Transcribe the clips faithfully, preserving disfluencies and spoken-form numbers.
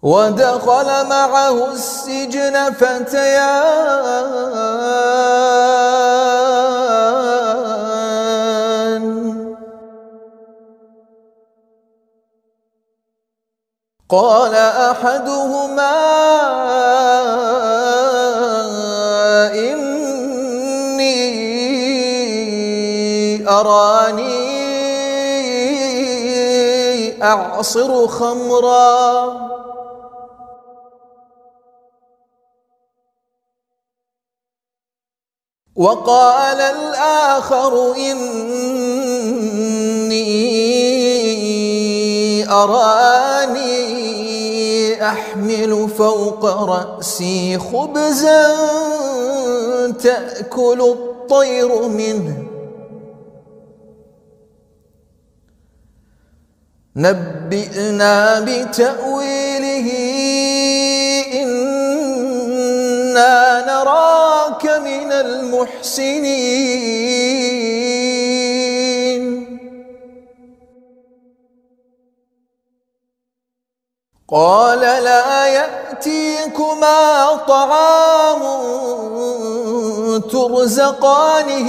ودخل معه السجن فتيان قال أحدهما إني أراني أعصر خمرا وقال الآخر إني أراني أحمل فوق رأسي خبزا تأكل الطير منه نبئنا بتأويله إنا نراك من المحسنين قال لا يأتيكما طعام ترزقانه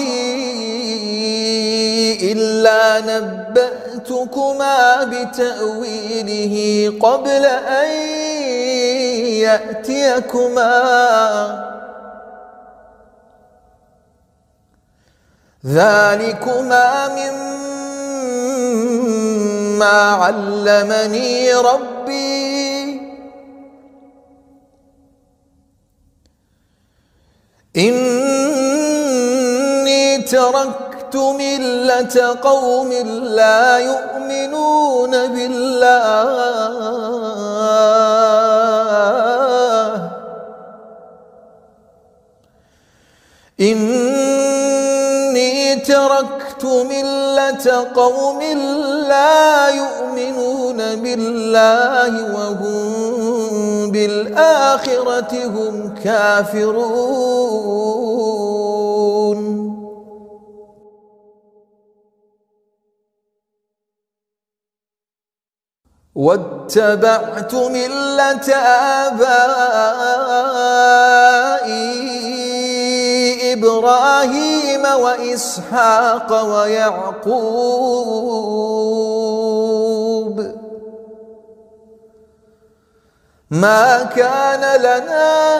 إلا نبأتكما بتأويله قبل أن يأتيكما ذلكما مما علمني ربي إني تركت ملة قوم لا يؤمنون بالله إني تركت ملة قوم لا يؤمنون بالله وهم بالآخرة هم كافرون واتبعت ملة آبائي إبراهيم وإسحاق ويعقوب ما كان لنا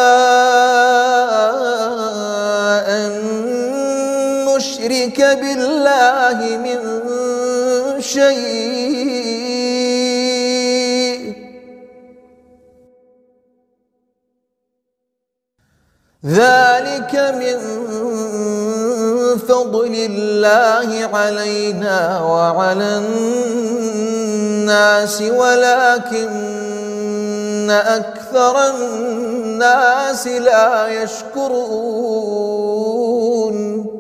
أن نشرك بالله من شيء ذلك من فضل الله علينا وعلى الناس ولكن أكثر الناس لا يشكرون